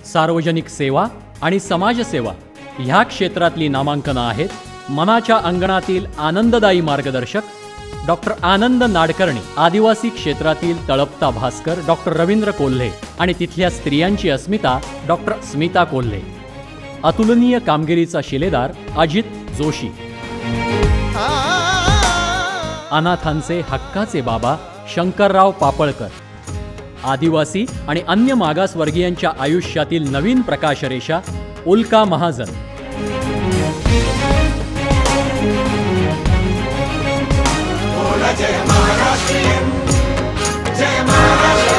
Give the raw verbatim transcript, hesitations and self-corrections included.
सार्वजनिक सेवा आणि समाजसेवा ह्या क्षेत्रातली नामांकनं आहेत. मनाच्या अंगणातील आनंददायी मार्गदर्शक डॉक्टर आनंद नाडकर्णी, आदिवासी क्षेत्रातील तळपता भास्कर डॉक्टर रवींद्र कोल्हे आणि तिथल्या स्त्रियांची अस्मिता डॉक्टर स्मिता कोल्हे. अतुलनीय कामगिरीचा शिलेदार अजित जोशी. अनाथांचे हक्काचे बाबा शंकरराव पापळकर. आदिवासी आणि अन्य मागासवर्गीयांच्या आयुष्यातील नवीन प्रकाशरेषा उल्का महाजन. जय महाराष्ट्र, जय महाराष्ट्र.